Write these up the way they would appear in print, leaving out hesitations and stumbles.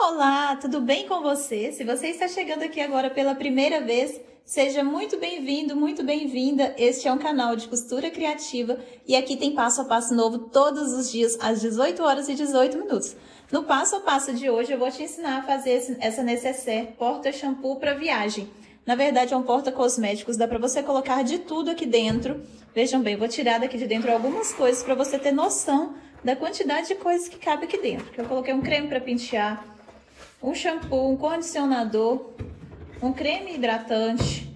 Olá, tudo bem com você? Se você está chegando aqui agora pela primeira vez, seja muito bem-vindo, muito bem-vinda. Este é um canal de costura criativa e aqui tem passo a passo novo todos os dias às 18 horas e 18 minutos. No passo a passo de hoje eu vou te ensinar a fazer essa nécessaire porta-shampoo para viagem. Na verdade é um porta-cosméticos, dá para você colocar de tudo aqui dentro. Vejam bem, eu vou tirar daqui de dentro algumas coisas para você ter noção da quantidade de coisas que cabe aqui dentro. Eu coloquei um creme para pentear, um shampoo, um condicionador, um creme hidratante,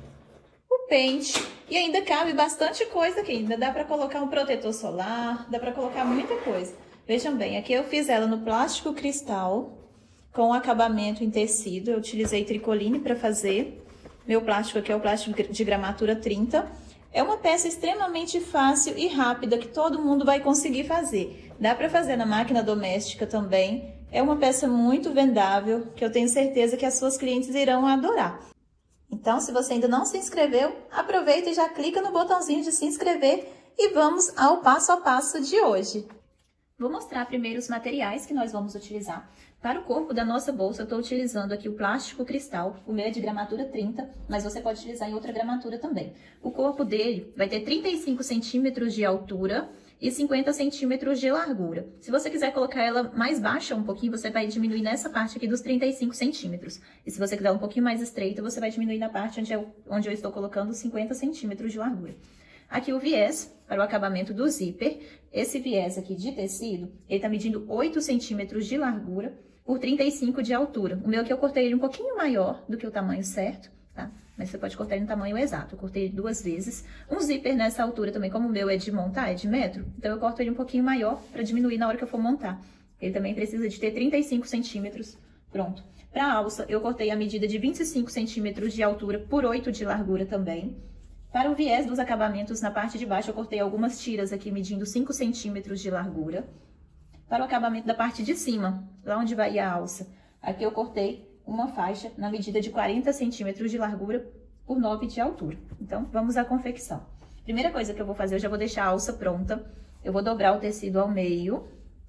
o pente e ainda cabe bastante coisa aqui. Ainda dá para colocar um protetor solar, dá para colocar muita coisa. Vejam bem, aqui eu fiz ela no plástico cristal com acabamento em tecido. Eu utilizei tricoline para fazer. Meu plástico aqui é o plástico de gramatura 30. É uma peça extremamente fácil e rápida que todo mundo vai conseguir fazer. Dá para fazer na máquina doméstica também. É uma peça muito vendável, que eu tenho certeza que as suas clientes irão adorar. Então, se você ainda não se inscreveu, aproveita e já clica no botãozinho de se inscrever e vamos ao passo a passo de hoje. Vou mostrar primeiro os materiais que nós vamos utilizar. Para o corpo da nossa bolsa, eu estou utilizando aqui o plástico cristal, o meu é de gramatura 30, mas você pode utilizar em outra gramatura também. O corpo dele vai ter 35 centímetros de altura e 50 centímetros de largura. Se você quiser colocar ela mais baixa um pouquinho, você vai diminuir nessa parte aqui dos 35 centímetros. E se você quiser um pouquinho mais estreita, você vai diminuir na parte onde eu estou colocando 50 centímetros de largura. Aqui o viés para o acabamento do zíper. Esse viés aqui de tecido, ele está medindo 8 centímetros de largura por 35 de altura. O meu aqui eu cortei ele um pouquinho maior do que o tamanho certo, tá? Mas você pode cortar ele no tamanho exato. Eu cortei ele 2 vezes. Um zíper nessa altura também, como o meu é de montar, é de metro, então eu corto ele um pouquinho maior para diminuir na hora que eu for montar. Ele também precisa de ter 35 centímetros. Pronto. Para a alça, eu cortei a medida de 25 centímetros de altura por 8 de largura também. Para o viés dos acabamentos, na parte de baixo, eu cortei algumas tiras aqui medindo 5 centímetros de largura. Para o acabamento da parte de cima, lá onde vai a alça, aqui eu cortei uma faixa na medida de 40 centímetros de largura por 9 de altura. Então, vamos à confecção. Primeira coisa que eu vou fazer, eu já vou deixar a alça pronta. Eu vou dobrar o tecido ao meio,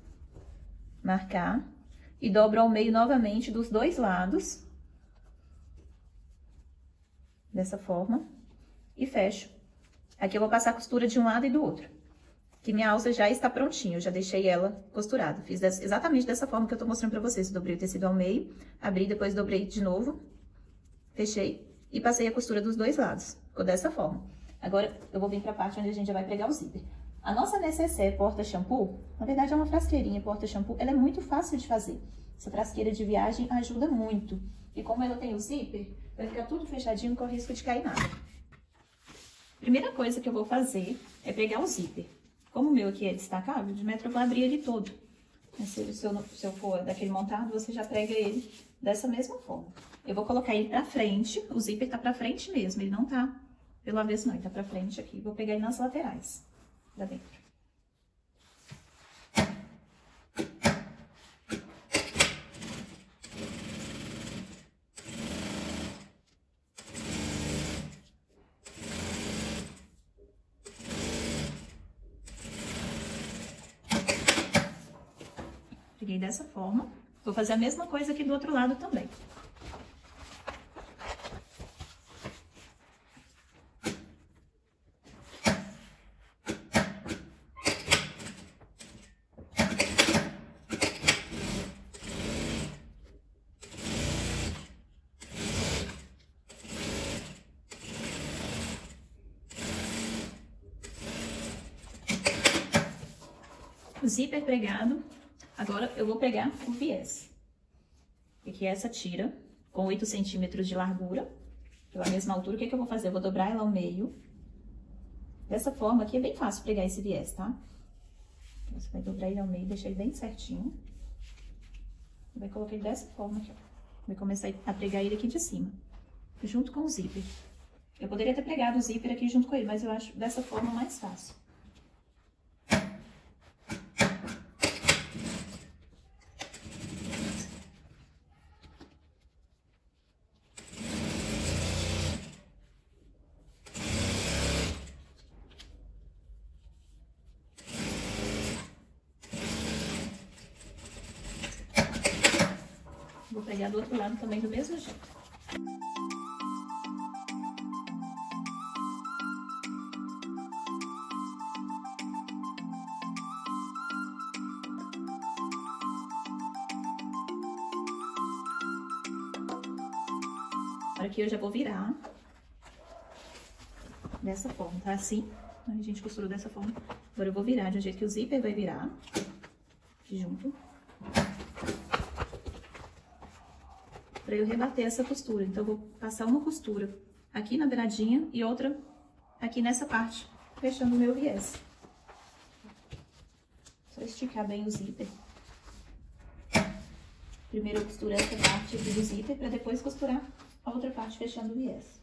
marcar, e dobro ao meio novamente dos dois lados. Dessa forma. E fecho. Aqui eu vou passar a costura de um lado e do outro. Que minha alça já está prontinha, eu já deixei ela costurada. Fiz exatamente dessa forma que eu tô mostrando pra vocês. Dobrei o tecido ao meio, abri, depois dobrei de novo, fechei e passei a costura dos dois lados. Ficou dessa forma. Agora, eu vou vir pra parte onde a gente já vai pregar o zíper. A nossa nécessaire porta-shampoo, na verdade é uma frasqueirinha porta-shampoo, ela é muito fácil de fazer. Essa frasqueira de viagem ajuda muito. E como ela tem o zíper, vai ficar tudo fechadinho, não corre risco de cair nada. Primeira coisa que eu vou fazer é pegar o zíper. Como o meu aqui é destacável, de metro eu vou abrir ele todo. Se eu for daquele montado, você já prega ele dessa mesma forma. Eu vou colocar ele pra frente, o zíper tá pra frente mesmo, ele não tá pelo avesso não, ele tá pra frente aqui. Vou pegar ele nas laterais, da dentro. Peguei dessa forma. Vou fazer a mesma coisa aqui do outro lado também. O zíper pregado. Agora, eu vou pegar o viés. Aqui é essa tira, com 8 centímetros de largura, pela mesma altura. O que eu vou fazer? Eu vou dobrar ela ao meio. Dessa forma, aqui é bem fácil pregar esse viés, tá? Você vai dobrar ele ao meio, deixar ele bem certinho. E vai colocar ele dessa forma aqui, ó. Vai começar a pregar ele aqui de cima, junto com o zíper. Eu poderia ter pregado o zíper aqui junto com ele, mas eu acho dessa forma mais fácil. Vou pegar do outro lado também do mesmo jeito. Aqui eu já vou virar dessa forma, tá? Assim, a gente costurou dessa forma. Agora eu vou virar de um jeito que o zíper vai virar aqui junto, pra eu rebater essa costura. Então, eu vou passar uma costura aqui na beiradinha e outra aqui nessa parte, fechando o meu viés. Só esticar bem o zíper. Primeiro eu costuro essa parte aqui do zíper, pra depois costurar a outra parte fechando o viés.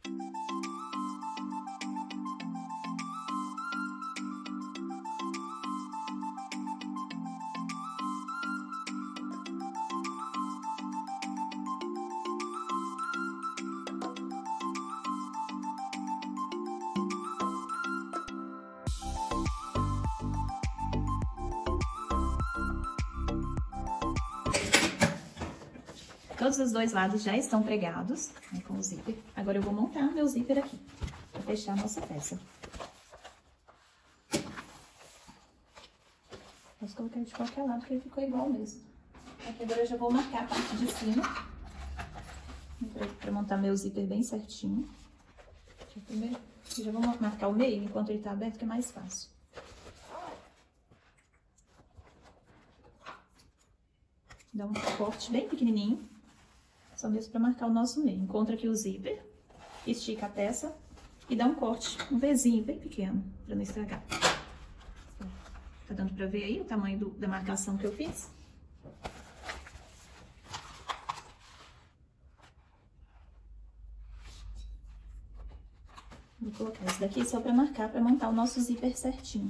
Todos os dois lados já estão pregados, né, com o zíper. Agora eu vou montar meu zíper aqui, pra fechar a nossa peça. Posso colocar ele de qualquer lado, que ele ficou igual mesmo. Aqui agora eu já vou marcar a parte de cima, pra montar meu zíper bem certinho. Primeiro, eu já vou marcar o meio, enquanto ele tá aberto, que é mais fácil. Dá um corte bem pequenininho. Só mesmo para marcar o nosso meio. Encontra aqui o zíper, estica a peça e dá um corte, um Vzinho bem pequeno, para não estragar. Tá dando para ver aí o tamanho da marcação que eu fiz? Vou colocar esse daqui só para marcar, para montar o nosso zíper certinho.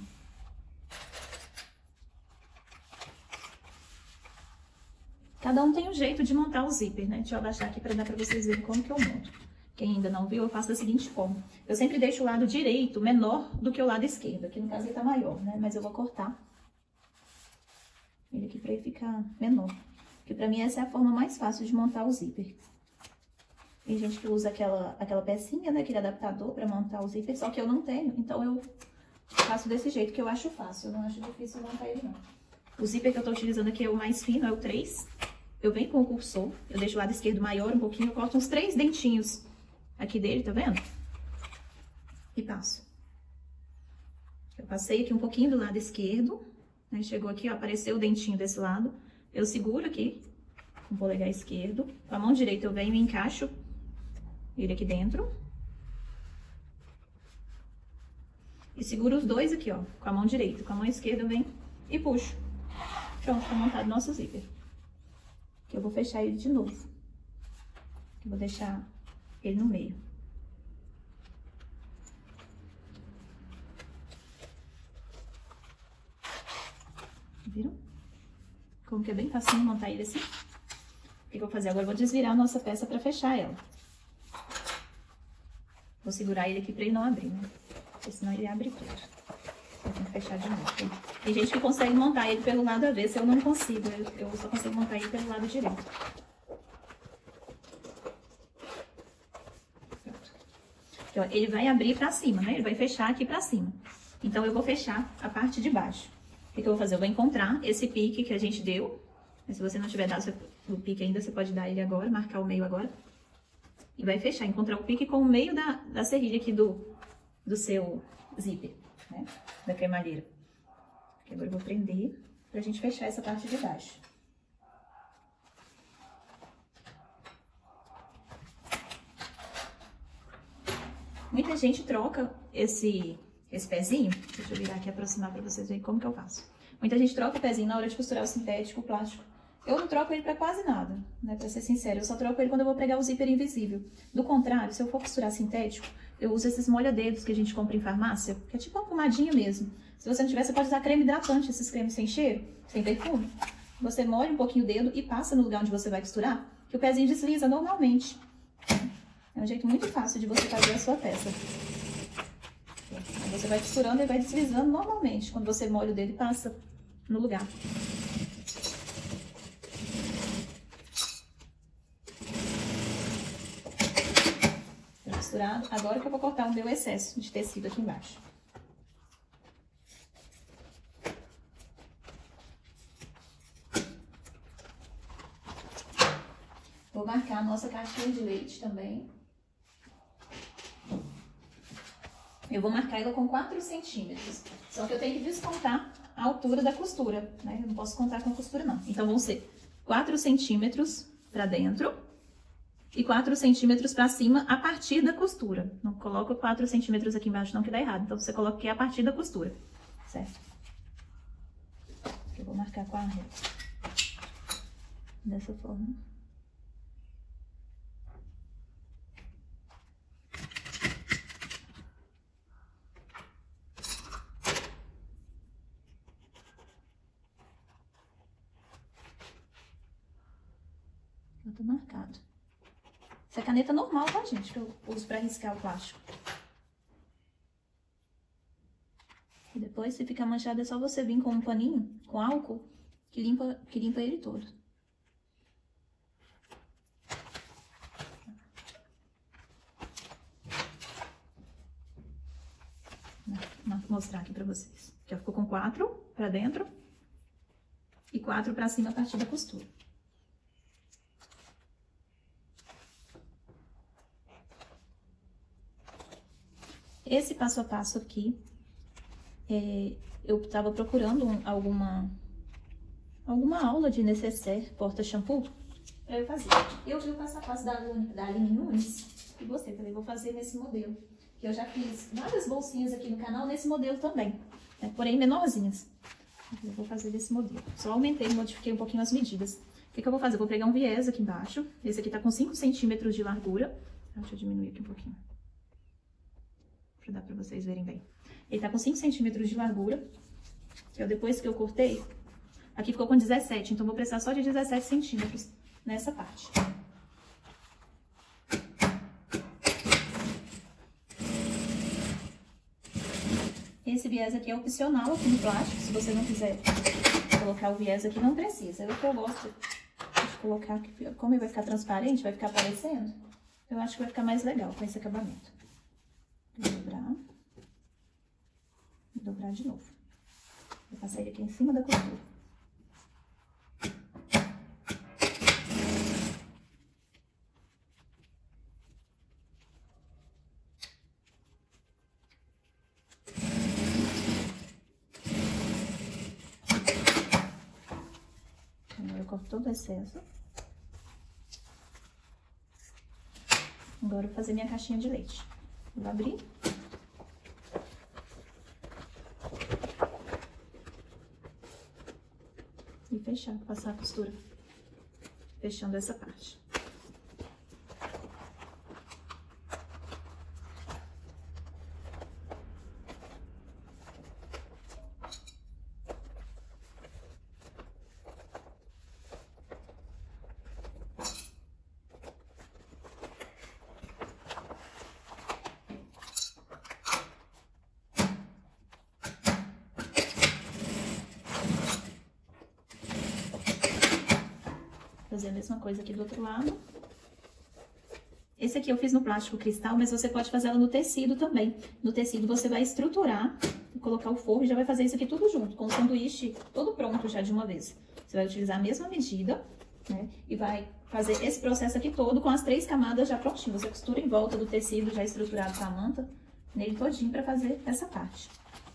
Cada um tem um jeito de montar o zíper, né? Deixa eu abaixar aqui para dar para vocês verem como que eu monto. Quem ainda não viu, eu faço da seguinte forma. Eu sempre deixo o lado direito menor do que o lado esquerdo. Aqui no caso ele tá maior, né? Mas eu vou cortar ele aqui para ele ficar menor. Porque para mim essa é a forma mais fácil de montar o zíper. Tem gente que usa aquela pecinha, né? Aquele adaptador para montar o zíper, só que eu não tenho. Então eu faço desse jeito que eu acho fácil. Eu não acho difícil montar ele, não. O zíper que eu tô utilizando aqui é o mais fino, é o 3. Eu venho com o cursor, eu deixo o lado esquerdo maior um pouquinho, eu corto uns 3 dentinhos aqui dele, tá vendo? E passo. Eu passei aqui um pouquinho do lado esquerdo, né? Chegou aqui, ó, apareceu o dentinho desse lado. Eu seguro aqui com o polegar esquerdo. Com a mão direita eu venho e encaixo ele aqui dentro. E seguro os dois aqui, ó, com a mão direita. Com a mão esquerda eu venho e puxo. Pronto, tá montado nosso zíper. Eu vou fechar ele de novo. Eu vou deixar ele no meio. Viram? Como que é bem facinho montar ele assim? O que eu vou fazer agora? Eu vou desvirar a nossa peça pra fechar ela. Vou segurar ele aqui pra ele não abrir, né? Porque senão ele abre tudo. Eu tenho que fechar de novo. Tem gente que consegue montar ele pelo lado avesso, eu não consigo. Eu só consigo montar ele pelo lado direito. Aqui, ó, ele vai abrir pra cima, né? Ele vai fechar aqui pra cima. Então, eu vou fechar a parte de baixo. O que eu vou fazer? Eu vou encontrar esse pique que a gente deu. Se você não tiver dado o pique ainda, você pode dar ele agora, marcar o meio agora. E vai fechar, encontrar o pique com o meio da serrilha aqui do seu zíper, né? Da cremalheira. Agora eu vou prender pra gente fechar essa parte de baixo. Muita gente troca esse pezinho. Deixa eu virar aqui e aproximar pra vocês verem como que eu faço. Muita gente troca o pezinho na hora de costurar o sintético, o plástico. Eu não troco ele pra quase nada, né? Pra ser sincero, eu só troco ele quando eu vou pregar o zíper invisível. Do contrário, se eu for costurar sintético, eu uso esses molha-dedos que a gente compra em farmácia, que é tipo uma pomadinha mesmo. Se você não tiver, você pode usar creme hidratante, esses cremes sem cheiro, sem perfume. Você molha um pouquinho o dedo e passa no lugar onde você vai costurar, que o pezinho desliza normalmente. É um jeito muito fácil de você fazer a sua peça. Você vai costurando e vai deslizando normalmente, quando você molha o dedo e passa no lugar. costurado. Agora que eu vou cortar o meu excesso de tecido aqui embaixo. Vou marcar a nossa caixinha de leite também. Eu vou marcar ela com 4 centímetros. Só que eu tenho que descontar a altura da costura, né? Eu não posso contar com a costura, não. Então, vão ser 4 centímetros pra dentro e 4 centímetros pra cima a partir da costura. Não coloca 4 centímetros aqui embaixo, não, que dá errado. Então, você coloca aqui a partir da costura, certo? Eu vou marcar com a régua. Dessa forma. Tá marcado. Essa é a caneta normal, tá, gente? Que eu uso pra riscar o plástico. E depois, se ficar manchado, é só você vir com um paninho, com álcool, que limpa ele todo. Vou mostrar aqui pra vocês. Aqui, ó, ficou com 4 pra dentro e 4 pra cima a partir da costura. Esse passo a passo aqui, eu tava procurando alguma aula de necessaire porta-shampoo pra eu fazer. Eu vi o passo a passo da Aline Nunes e gostei, também vou fazer nesse modelo. Que eu já fiz várias bolsinhas aqui no canal nesse modelo também, né? Porém menorzinhas. Eu vou fazer desse modelo. Só aumentei e modifiquei um pouquinho as medidas. O que eu vou fazer? Eu vou pegar um viés aqui embaixo. Esse aqui tá com 5 centímetros de largura. Deixa eu diminuir aqui um pouquinho, pra dar pra vocês verem bem. Ele tá com 5 centímetros de largura. Depois que eu cortei, aqui ficou com 17, então vou precisar só de 17 centímetros nessa parte. Esse viés aqui é opcional aqui no plástico, se você não quiser colocar o viés aqui, não precisa. É o que eu gosto de colocar aqui, como ele vai ficar transparente, vai ficar aparecendo, eu acho que vai ficar mais legal com esse acabamento. Vou dobrar. E dobrar de novo. Vou passar ele aqui em cima da costura. Agora eu corto todo o excesso. Agora eu vou fazer minha caixinha de leite. Vou abrir. E fechar, passar a costura. Fechando essa parte. Fazer a mesma coisa aqui do outro lado. Esse aqui eu fiz no plástico cristal, mas você pode fazer ela no tecido também. No tecido você vai estruturar, colocar o forro e já vai fazer isso aqui tudo junto, com o sanduíche todo pronto já de uma vez. Você vai utilizar a mesma medida, né? E vai fazer esse processo aqui todo com as 3 camadas já prontinho. Você costura em volta do tecido já estruturado com a manta, nele todinho pra fazer essa parte.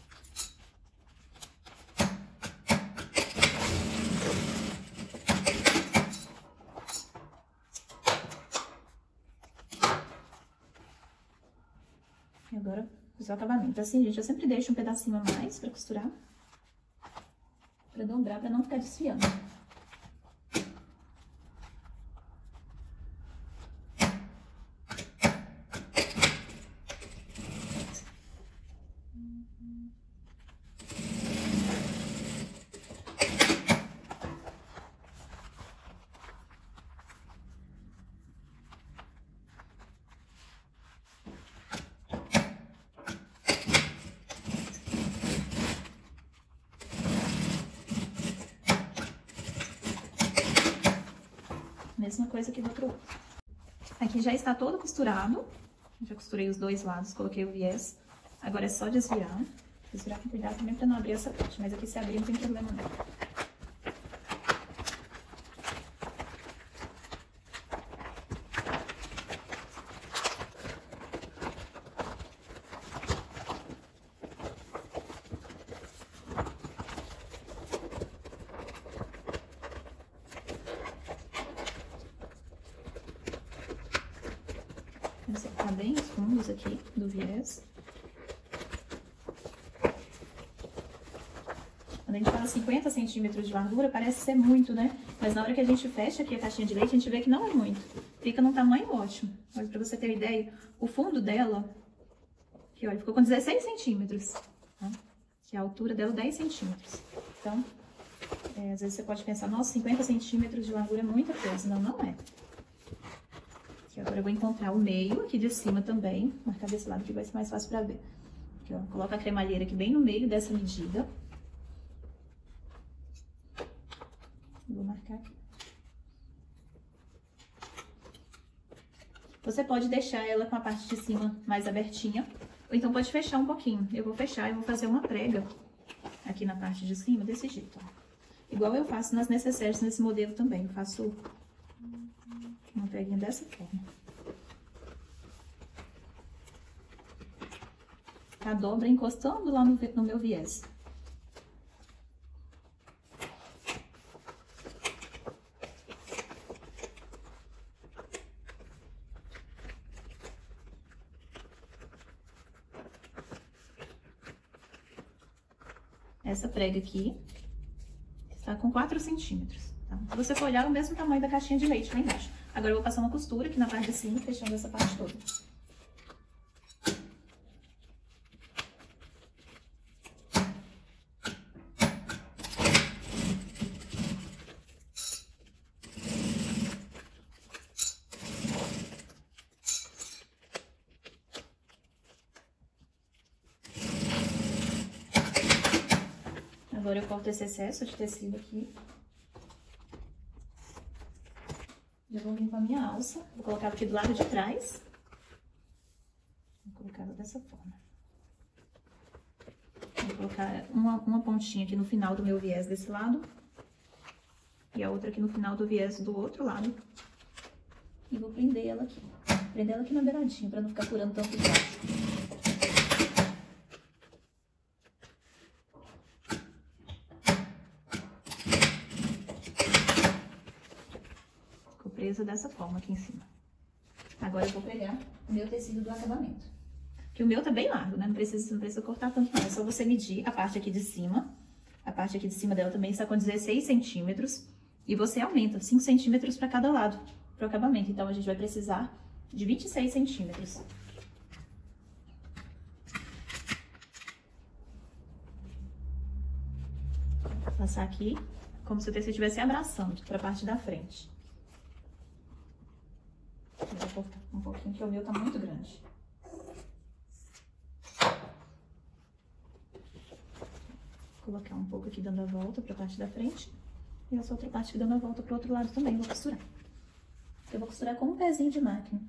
E agora, fazer o acabamento. Assim, gente, eu sempre deixo um pedacinho a mais pra costurar. Pra dobrar, pra não ficar desfiando. Mesma coisa aqui do outro lado. Aqui já está todo costurado. Já costurei os dois lados, coloquei o viés. Agora é só desvirar. Desvirar com cuidado também pra não abrir essa parte, mas aqui se abrir não tem problema não. Vou secar bem os fundos aqui do viés. Quando a gente fala 50 centímetros de largura, parece ser muito, né? Mas na hora que a gente fecha aqui a caixinha de leite, a gente vê que não é muito. Fica num tamanho ótimo. Olha, pra você ter uma ideia, o fundo dela, aqui, olha, ficou com 16 centímetros. Tá? Que a altura dela é 10 centímetros. Então, às vezes você pode pensar, nossa, 50 centímetros de largura é muita coisa. Não, não é. Aqui, agora eu vou encontrar o meio aqui de cima também. Marcar desse lado que vai ser mais fácil pra ver. Aqui, ó, coloca a cremalheira aqui bem no meio dessa medida. Vou marcar aqui. Você pode deixar ela com a parte de cima mais abertinha, ou então pode fechar um pouquinho. Eu vou fechar e vou fazer uma prega aqui na parte de cima, desse jeito, ó. Igual eu faço nas necessaires nesse modelo também. Eu faço uma preguinha dessa forma. A dobra encostando lá no meu viés. Essa prega aqui está com 4 centímetros, tá? Se você for olhar, é o mesmo tamanho da caixinha de leite lá embaixo. Agora eu vou passar uma costura aqui na parte de cima, fechando essa parte toda. Agora eu corto esse excesso de tecido aqui. Já vou vir com a minha alça. Vou colocar aqui do lado de trás. Vou colocar ela dessa forma. Vou colocar uma pontinha aqui no final do meu viés desse lado. E a outra aqui no final do viés do outro lado. E vou prender ela aqui. Prender ela aqui na beiradinha, pra não ficar furando tanto embaixo. Presa dessa forma aqui em cima. Agora eu vou pegar o meu tecido do acabamento. Que o meu tá bem largo, né? Não precisa cortar tanto não. É só você medir a parte aqui de cima. A parte aqui de cima dela também está com 16 centímetros. E você aumenta 5 centímetros para cada lado pro acabamento. Então, a gente vai precisar de 26 centímetros. Vou passar aqui como se o tecido estivesse abraçando para a parte da frente. Eu vou cortar um pouquinho, que o meu tá muito grande. Vou colocar um pouco aqui dando a volta pra parte da frente. E essa outra parte aqui dando a volta pro outro lado também, vou costurar. Eu vou costurar com um pezinho de máquina.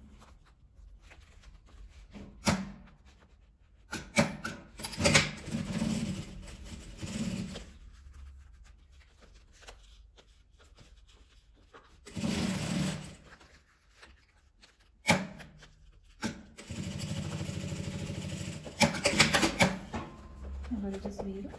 Agora eu desviro.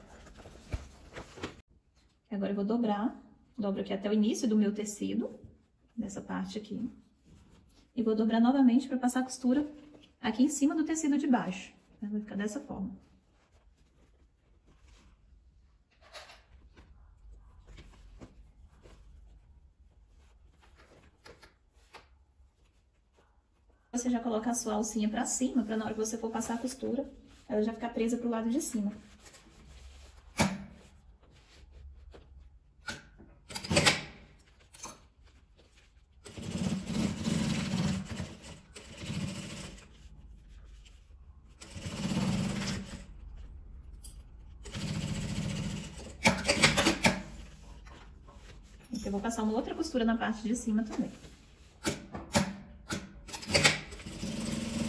Agora eu vou dobrar. Dobro aqui até o início do meu tecido, dessa parte aqui. E vou dobrar novamente para passar a costura aqui em cima do tecido de baixo. Vai ficar dessa forma. Você já coloca a sua alcinha pra cima, pra na hora que você for passar a costura, ela já ficar presa pro lado de cima. Eu vou passar uma outra costura na parte de cima também.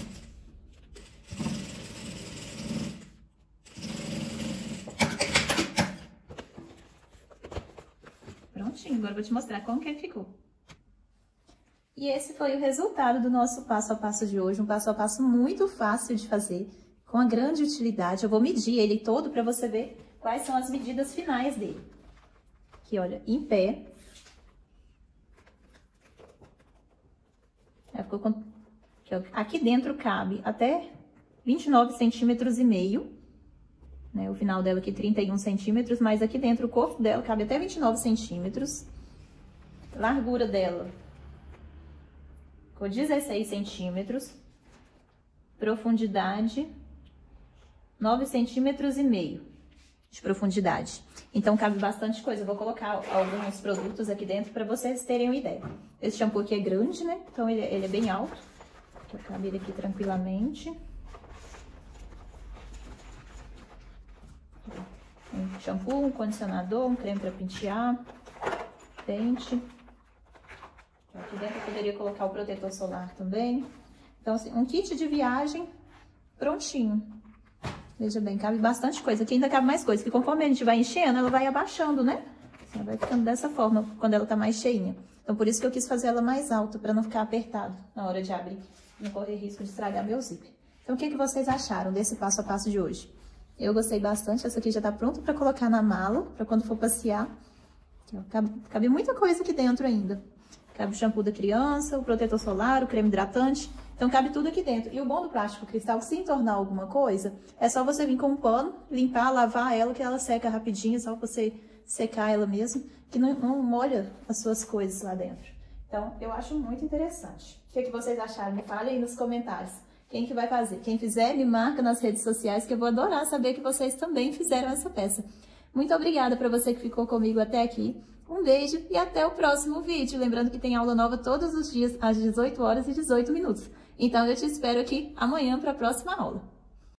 vou te mostrar como que ele ficou. E esse foi o resultado do nosso passo a passo de hoje, um passo a passo muito fácil de fazer, com a grande utilidade. Eu vou medir ele todo para você ver quais são as medidas finais dele. Aqui, olha, em pé. Aqui dentro cabe até 29,5 centímetros, né? O final dela aqui 31 centímetros, mas aqui dentro o corpo dela cabe até 29 centímetros. Largura dela ficou 16 centímetros. Profundidade 9,5 centímetros de profundidade. Então cabe bastante coisa. Eu vou colocar alguns produtos aqui dentro para vocês terem uma ideia. Esse shampoo aqui é grande, né? Então ele é bem alto. Eu cabe ele aqui tranquilamente. Um shampoo, um condicionador, um creme para pentear, dente. Aqui dentro eu poderia colocar o protetor solar também. Então, assim, um kit de viagem prontinho. Veja bem, cabe bastante coisa. Aqui ainda cabe mais coisa, que conforme a gente vai enchendo, ela vai abaixando, né? Ela vai ficando dessa forma, quando ela tá mais cheinha. Então, por isso que eu quis fazer ela mais alta, para não ficar apertado na hora de abrir. Não correr risco de estragar meu zíper. Então, o que vocês acharam desse passo a passo de hoje? Eu gostei bastante. Essa aqui já tá pronta para colocar na mala, para quando for passear. Aqui, ó, cabe muita coisa aqui dentro ainda. Cabe o shampoo da criança, o protetor solar, o creme hidratante. Então, cabe tudo aqui dentro. E o bom do plástico cristal, se entornar alguma coisa, é só você vir com um pano, limpar, lavar ela, que ela seca rapidinho. É só você secar ela mesmo, que não molha as suas coisas lá dentro. Então, eu acho muito interessante. O que vocês acharam? Me falem aí nos comentários. Quem que vai fazer? Quem fizer, me marca nas redes sociais, que eu vou adorar saber que vocês também fizeram essa peça. Muito obrigada para você que ficou comigo até aqui. Um beijo e até o próximo vídeo. Lembrando que tem aula nova todos os dias, às 18 horas e 18 minutos. Então, eu te espero aqui amanhã para a próxima aula.